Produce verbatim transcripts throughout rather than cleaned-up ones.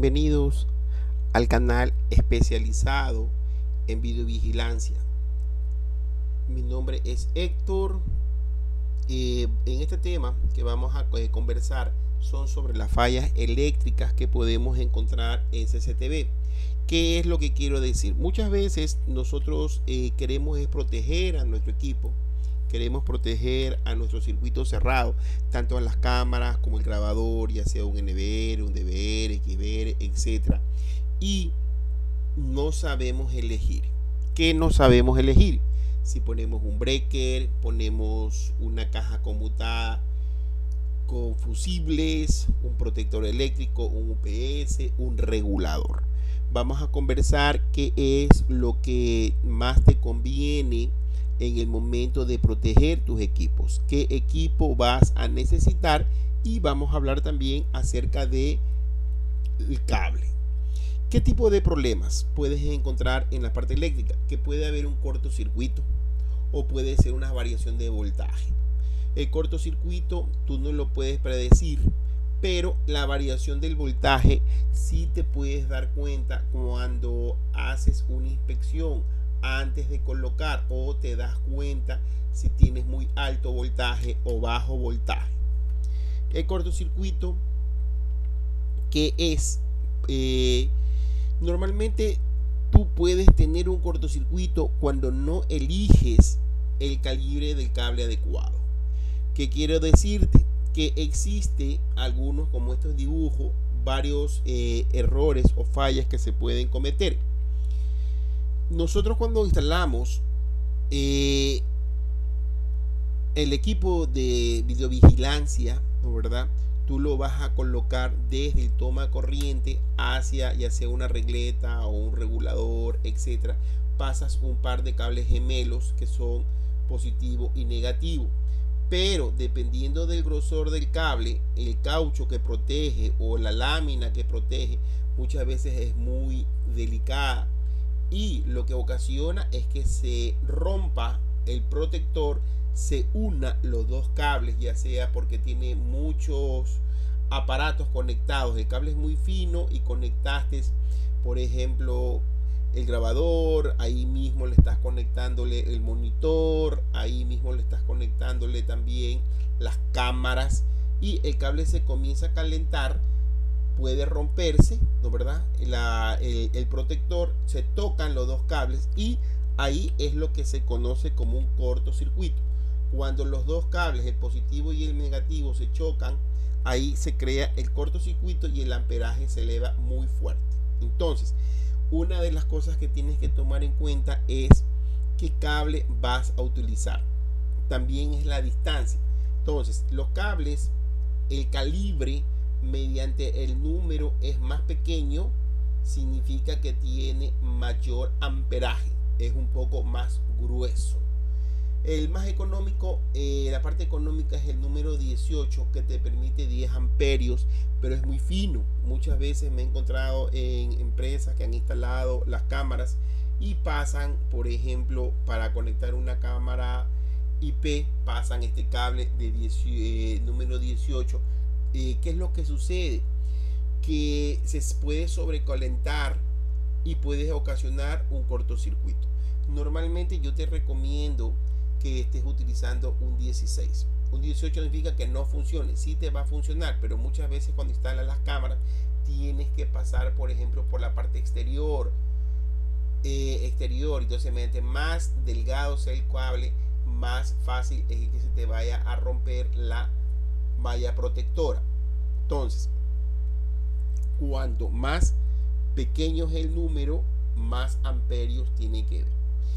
Bienvenidos al canal especializado en videovigilancia. Mi nombre es Héctor. Eh, en este tema que vamos a eh, conversar son sobre las fallas eléctricas que podemos encontrar en C C T V. ¿Qué es lo que quiero decir? Muchas veces nosotros eh, queremos es proteger a nuestro equipo. Queremos proteger a nuestro circuito cerrado, tanto a las cámaras como el grabador, ya sea un N V R, un D V R, X V R, etcétera. Y no sabemos elegir. ¿Qué no sabemos elegir? Si ponemos un breaker, ponemos una caja conmutada con fusibles, un protector eléctrico, un U P S, un regulador. Vamos a conversar qué es lo que más te conviene en el momento de proteger tus equipos, qué equipo vas a necesitar, y vamos a hablar también acerca de el cable. ¿Qué tipo de problemas puedes encontrar en la parte eléctrica? Que puede haber un cortocircuito o puede ser una variación de voltaje. El cortocircuito tú no lo puedes predecir, pero la variación del voltaje sí te puedes dar cuenta cuando haces una inspección antes de colocar, o te das cuenta si tienes muy alto voltaje o bajo voltaje. El cortocircuito, ¿qué es? Eh, normalmente tú puedes tener un cortocircuito cuando no eliges el calibre del cable adecuado. ¿Qué quiero decirte? Que existe algunos, como estos dibujos, varios eh, errores o fallas que se pueden cometer. Nosotros cuando instalamos eh, el equipo de videovigilancia, ¿no, verdad? Tú lo vas a colocar desde el toma corriente hacia ya sea una regleta o un regulador, etcétera. Pasas un par de cables gemelos que son positivo y negativo. Pero dependiendo del grosor del cable, el caucho que protege o la lámina que protege muchas veces es muy delicada, y lo que ocasiona es que se rompa el protector, se una los dos cables, ya sea porque tiene muchos aparatos conectados, el cable es muy fino y conectaste, por ejemplo, el grabador, ahí mismo le estás conectándole el monitor, ahí mismo le estás conectándole también las cámaras, y el cable se comienza a calentar, puede romperse, ¿no, verdad? La, el, el protector, se tocan los dos cables y ahí es lo que se conoce como un cortocircuito. Cuando los dos cables, el positivo y el negativo, se chocan, ahí se crea el cortocircuito y el amperaje se eleva muy fuerte. Entonces, una de las cosas que tienes que tomar en cuenta es qué cable vas a utilizar. También es la distancia. Entonces, los cables, el calibre mediante el número es más pequeño, significa que tiene mayor amperaje, es un poco más grueso. El más económico, eh, la parte económica es el número dieciocho, que te permite diez amperios, pero es muy fino. Muchas veces me he encontrado en empresas que han instalado las cámaras y pasan, por ejemplo, para conectar una cámara I P, pasan este cable de diez, eh, número dieciocho. Eh, ¿Qué es lo que sucede? Que se puede sobrecalentar y puede ocasionar un cortocircuito. Normalmente yo te recomiendo que estés utilizando un dieciséis. Un dieciocho significa que no funcione. Sí te va a funcionar, pero muchas veces cuando instalas las cámaras tienes que pasar, por ejemplo, por la parte exterior. Eh, exterior. Entonces, mediante más delgado sea el cable, más fácil es que se te vaya a romper la malla protectora. Entonces, cuanto más pequeño es el número, más amperios tiene que ver.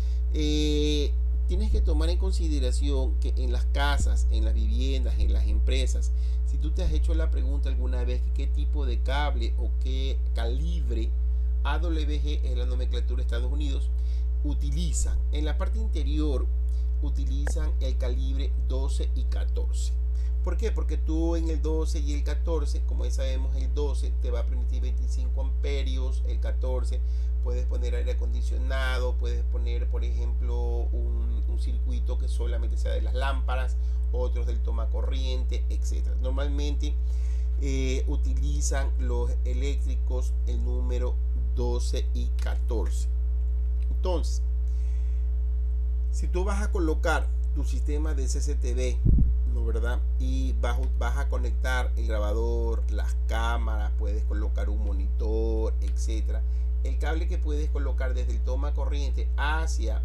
Eh, tienes que tomar en consideración que en las casas, en las viviendas, en las empresas, si tú te has hecho la pregunta alguna vez que qué tipo de cable o qué calibre, A W G es la nomenclatura de Estados Unidos, utilizan. En la parte interior utilizan el calibre doce y catorce. ¿Por qué? Porque tú en el doce y el catorce, como ya sabemos, el doce te va a permitir veinticinco amperios, el catorce puedes poner aire acondicionado, puedes poner, por ejemplo, un, un circuito que solamente sea de las lámparas, otros del toma corriente, etcétera. Normalmente eh, utilizan los eléctricos el número doce y catorce. Entonces, si tú vas a colocar tu sistema de C C T V, ¿no verdad? Y vas, vas a conectar el grabador, las cámaras, puedes colocar un monitor, etcétera. El cable que puedes colocar desde el toma corriente hacia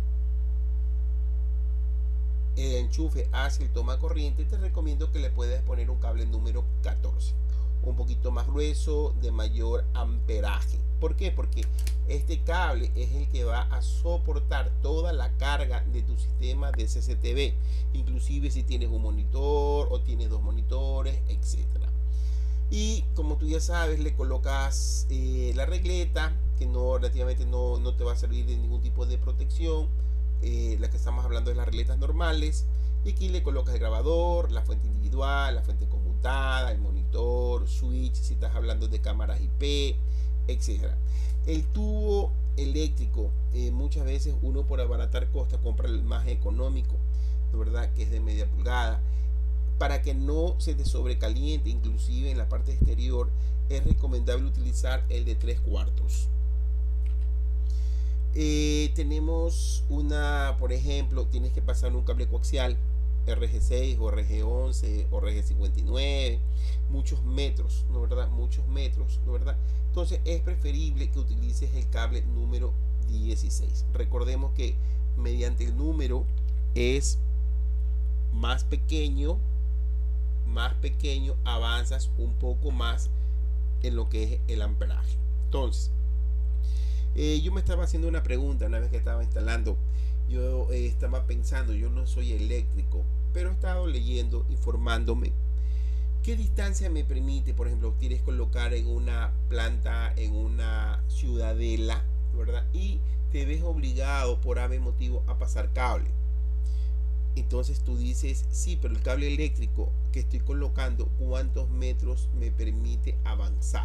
el enchufe hacia el toma corriente, te recomiendo que le puedas poner un cable número catorce, un poquito más grueso, de mayor amperaje. ¿Por qué? Porque este cable es el que va a soportar toda la carga de tu sistema de C C T V, inclusive si tienes un monitor o tienes dos monitores, etcétera. Y como tú ya sabes, le colocas eh, la regleta, que no relativamente no, no te va a servir de ningún tipo de protección. Eh, la que estamos hablando es las regletas normales, y aquí le colocas el grabador, la fuente individual, la fuente conmutada, el monitor, switch, si estás hablando de cámaras I P, etcétera. El tubo eléctrico, eh, muchas veces uno por abaratar costas compra el más económico, ¿no verdad? Que es de media pulgada. Para que no se te sobrecaliente, inclusive en la parte exterior, es recomendable utilizar el de tres cuartos. Eh, tenemos una, por ejemplo, tienes que pasar un cable coaxial R G seis o R G once o R G cincuenta y nueve, muchos metros, ¿no verdad? Muchos metros, ¿no verdad? Entonces es preferible que utilices el cable número dieciséis. Recordemos que mediante el número es más pequeño, más pequeño, avanzas un poco más en lo que es el amperaje. Entonces, Eh, yo me estaba haciendo una pregunta una vez que estaba instalando. Yo eh, estaba pensando, yo no soy eléctrico, pero he estado leyendo, informándome. ¿Qué distancia me permite, por ejemplo, quieres colocar en una planta, en una ciudadela, ¿verdad? Y te ves obligado por ave motivo a pasar cable. Entonces tú dices, sí, pero el cable eléctrico que estoy colocando, ¿cuántos metros me permite avanzar?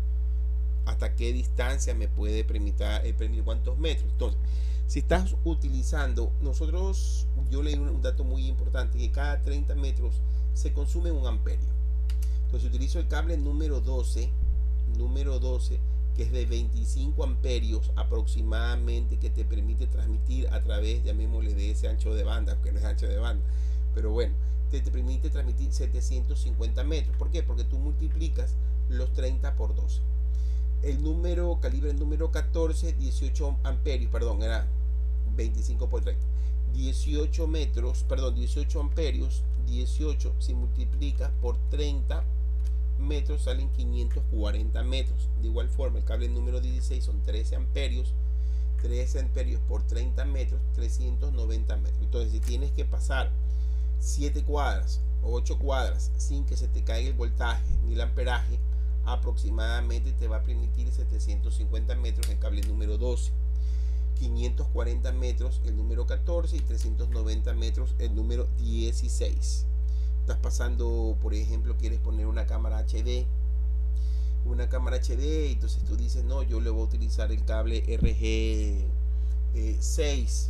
¿Hasta qué distancia me puede permitir, eh, permitir cuántos metros? Entonces, si estás utilizando, nosotros, yo leí un, un dato muy importante, que cada treinta metros se consume un amperio. Entonces utilizo el cable número doce, número doce, que es de veinticinco amperios aproximadamente, que te permite transmitir a través, llamémosle, de ese ancho de banda, que no es ancho de banda, pero bueno, te, te permite transmitir setecientos cincuenta metros. ¿Por qué? Porque tú multiplicas los treinta por doce. El número, calibre número catorce, dieciocho amperios, perdón, era veinticinco por treinta, dieciocho metros, perdón, dieciocho amperios, dieciocho, si multiplicas por treinta metros salen quinientos cuarenta metros. De igual forma, el cable número dieciséis son trece amperios, trece amperios por treinta metros, trescientos noventa metros. Entonces, si tienes que pasar siete cuadras o ocho cuadras sin que se te caiga el voltaje ni el amperaje, aproximadamente te va a permitir setecientos cincuenta metros el cable número doce, quinientos cuarenta metros el número catorce y trescientos noventa metros el número dieciséis. Estás pasando, por ejemplo, quieres poner una cámara H D, una cámara H D, entonces tú dices, no, yo le voy a utilizar el cable R G seis,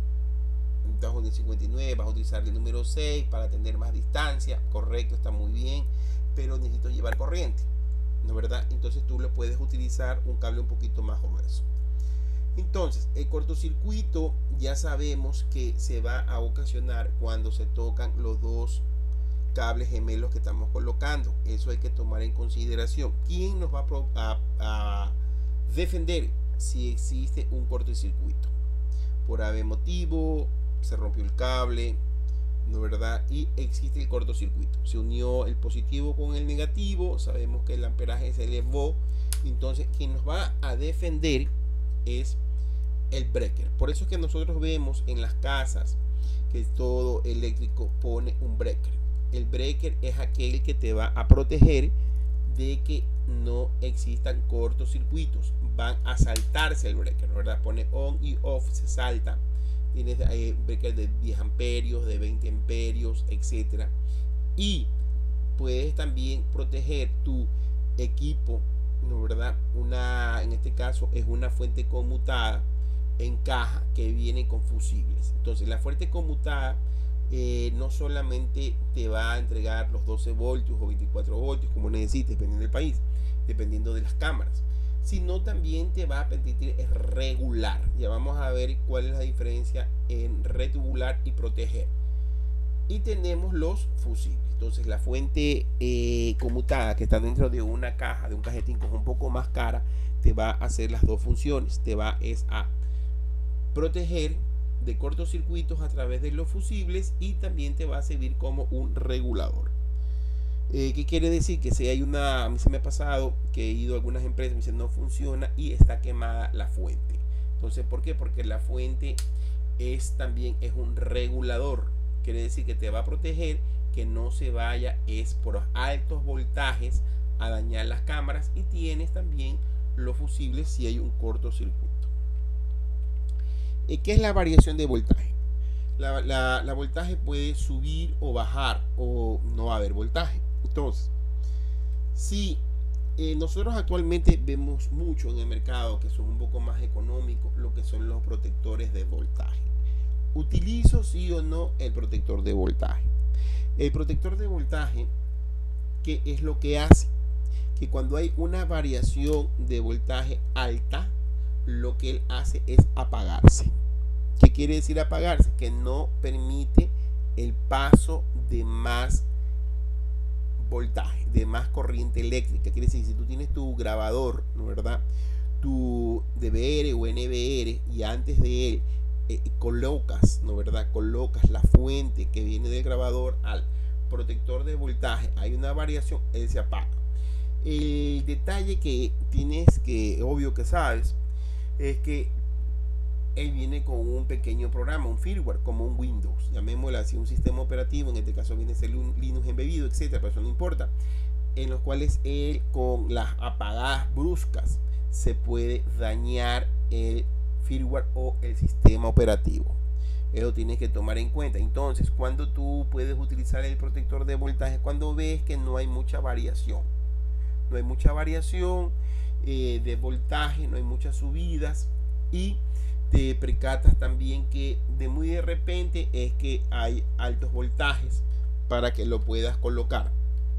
bajo de cincuenta y nueve, vas a utilizar el número seis para tener más distancia. Correcto, está muy bien, pero necesito llevar corriente, ¿no verdad? Entonces tú le puedes utilizar un cable un poquito más grueso. Entonces, el cortocircuito ya sabemos que se va a ocasionar cuando se tocan los dos cables gemelos que estamos colocando. Eso hay que tomar en consideración. ¿Quién nos va a, a, a defender si existe un cortocircuito? Por ave motivo, se rompió el cable, ¿no verdad? Y existe el cortocircuito. Se unió el positivo con el negativo, sabemos que el amperaje se elevó. Entonces, quien nos va a defender es el breaker. Por eso es que nosotros vemos en las casas que todo eléctrico pone un breaker. El breaker es aquel que te va a proteger de que no existan cortocircuitos. Van a saltarse el breaker, ¿verdad? Pone on y off, se salta. Tienes eh, breaker de diez amperios, de veinte amperios, etcétera. Y puedes también proteger tu equipo, ¿no verdad? Una, en este caso es una fuente conmutada en caja que viene con fusibles. Entonces la fuente conmutada eh, no solamente te va a entregar los doce voltios o veinticuatro voltios como necesites, dependiendo del país, dependiendo de las cámaras, sino también te va a permitir regular. Ya vamos a ver cuál es la diferencia en regular y proteger. Y tenemos los fusibles. Entonces la fuente eh, conmutada que está dentro de una caja, de un cajetín que es un poco más cara, te va a hacer las dos funciones. Te va es a proteger de cortocircuitos a través de los fusibles y también te va a servir como un regulador. Eh, ¿Qué quiere decir? Que si hay una, a mí se me ha pasado que he ido a algunas empresas y me dicen no funciona y está quemada la fuente. Entonces, ¿por qué? Porque la fuente es también es un regulador. Quiere decir que te va a proteger que no se vaya es por altos voltajes a dañar las cámaras, y tienes también los fusibles si hay un cortocircuito. ¿Qué es la variación de voltaje? La, la, la voltaje puede subir o bajar, o no va a haber voltaje. Entonces, si eh, nosotros actualmente vemos mucho en el mercado que son un poco más económicos, lo que son los protectores de voltaje. ¿Utilizo sí o no el protector de voltaje? El protector de voltaje, ¿qué es lo que hace? Que cuando hay una variación de voltaje alta, lo que él hace es apagarse. ¿Qué quiere decir apagarse? Que no permite el paso de más voltaje, de más corriente eléctrica. Quiere decir, si tú tienes tu grabador, ¿no verdad? Tu D V R o N V R, y antes de él eh, colocas, ¿no verdad? Colocas la fuente que viene del grabador al protector de voltaje, hay una variación, él se apaga. El detalle que tienes que, obvio que sabes, es que él viene con un pequeño programa, un firmware, como un Windows, llamémoslo así, un sistema operativo, en este caso viene a ser un Linux embebido, etcétera, pero eso no importa, en los cuales él con las apagadas bruscas se puede dañar el firmware o el sistema operativo. Eso tienes que tomar en cuenta. Entonces, cuando tú puedes utilizar el protector de voltaje, cuando ves que no hay mucha variación, no hay mucha variación eh, de voltaje, no hay muchas subidas, y te percatas también que de muy de repente es que hay altos voltajes para que lo puedas colocar.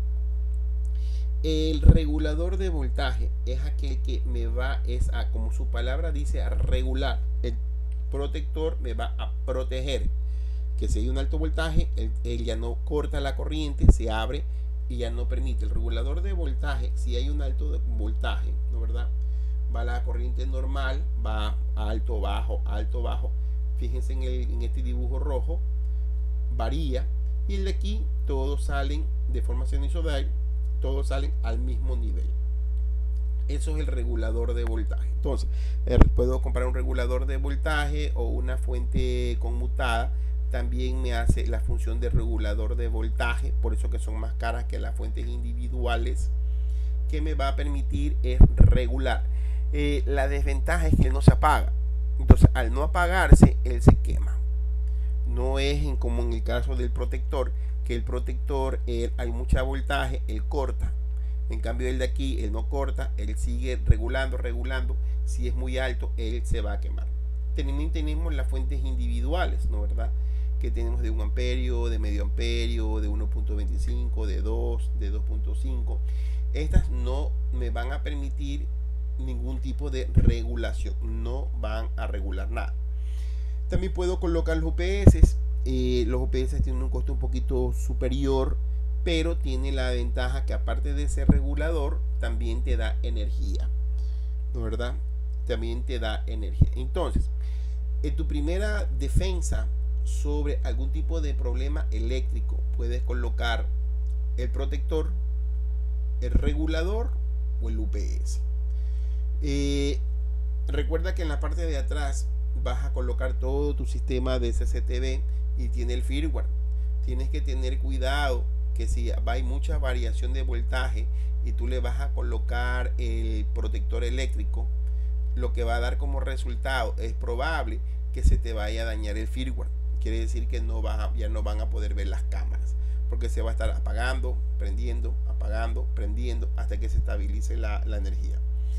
El regulador de voltaje es aquel que me va es a, como su palabra dice, a regular. El protector me va a proteger que si hay un alto voltaje, él, él ya no corta la corriente, se abre y ya no permite. El regulador de voltaje, si hay un alto voltaje, ¿no verdad? Va la corriente normal, va alto, bajo, alto, bajo. Fíjense en, el, en este dibujo rojo, varía, y el de aquí todos salen de forma sinusoidal, todos salen al mismo nivel. Eso es el regulador de voltaje. Entonces, eh, puedo comprar un regulador de voltaje o una fuente conmutada. También me hace la función de regulador de voltaje, por eso que son más caras que las fuentes individuales, que me va a permitir es regular. Eh, la desventaja es que él no se apaga. Entonces, al no apagarse, él se quema. No es en, como en el caso del protector, que el protector, él, hay mucha voltaje, él corta. En cambio, el de aquí, él no corta, él sigue regulando, regulando. Si es muy alto, él se va a quemar. También tenemos las fuentes individuales, ¿no verdad? Que tenemos de un amperio, de medio amperio, de uno punto veinticinco, de dos, de dos punto cinco. Estas no me van a permitir ningún tipo de regulación, no van a regular nada. También puedo colocar los U P S. Eh, los U P S tienen un costo un poquito superior, pero tiene la ventaja que aparte de ser regulador, también te da energía, ¿no verdad? También te da energía. Entonces, en tu primera defensa sobre algún tipo de problema eléctrico, puedes colocar el protector, el regulador o el U P S. Eh, recuerda que en la parte de atrás vas a colocar todo tu sistema de C C T V y tiene el firmware. Tienes que tener cuidado que si hay mucha variación de voltaje y tú le vas a colocar el protector eléctrico, lo que va a dar como resultado es probable que se te vaya a dañar el firmware. Quiere decir que no vas a, ya no van a poder ver las cámaras, porque se va a estar apagando, prendiendo, apagando, prendiendo hasta que se estabilice la, la energía.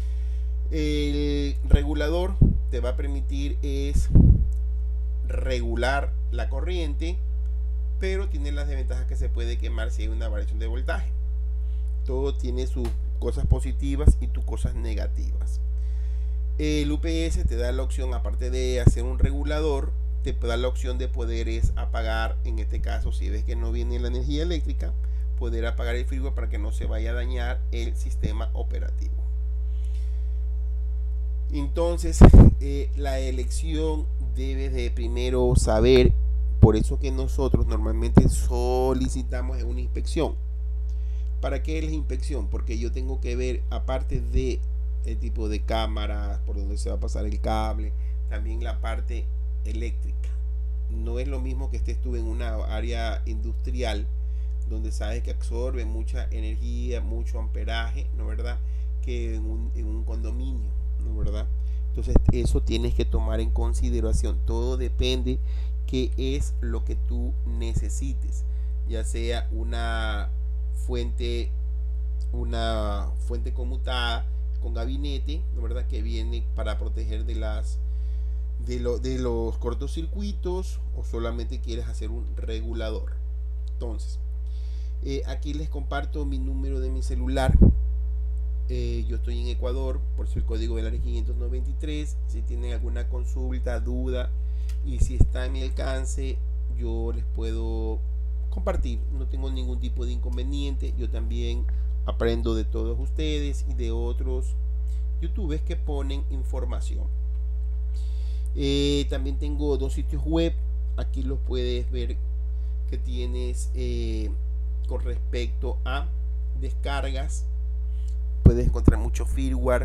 El regulador te va a permitir es regular la corriente pero tiene las desventajas que se puede quemar si hay una variación de voltaje. Todo tiene sus cosas positivas y tus cosas negativas. El U P S te da la opción, aparte de hacer un regulador, te da la opción de poder es apagar, en este caso si ves que no viene la energía eléctrica, poder apagar el firmware para que no se vaya a dañar el sistema operativo. Entonces eh, la elección debes de primero saber, por eso que nosotros normalmente solicitamos una inspección. ¿Para qué es la inspección? Porque yo tengo que ver, aparte de el tipo de cámara, por donde se va a pasar el cable, también la parte eléctrica. No es lo mismo que estés tú en una área industrial donde sabes que absorbe mucha energía, mucho amperaje, ¿no verdad? Que en un, en un condominio, ¿no verdad? Entonces eso tienes que tomar en consideración. Todo depende qué es lo que tú necesites, ya sea una fuente, una fuente conmutada con gabinete, ¿no verdad? Que viene para proteger de las de, lo, de los cortocircuitos, o solamente quieres hacer un regulador. Entonces eh, aquí les comparto mi número de mi celular. Eh, yo estoy en Ecuador, por si el código del área quinientos noventa y tres. Si tienen alguna consulta, duda, y si está en mi alcance, yo les puedo compartir. No tengo ningún tipo de inconveniente. Yo también aprendo de todos ustedes y de otros youtubers que ponen información. Eh, también tengo dos sitios web. Aquí los puedes ver que tienes eh, con respecto a descargas. Puedes encontrar mucho firmware,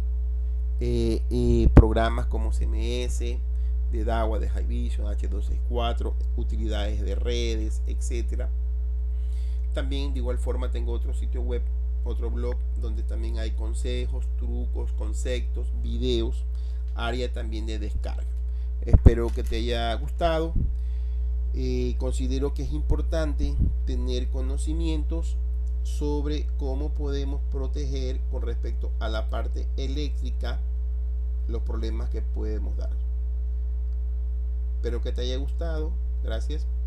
eh, eh, programas como C M S, de DAWA, de Hivision, H doscientos sesenta y cuatro, utilidades de redes, etcétera. También de igual forma tengo otro sitio web, otro blog, donde también hay consejos, trucos, conceptos, videos, área también de descarga. Espero que te haya gustado. Eh, considero que es importante tener conocimientos sobre cómo podemos proteger con respecto a la parte eléctrica los problemas que podemos dar. Espero que te haya gustado. Gracias.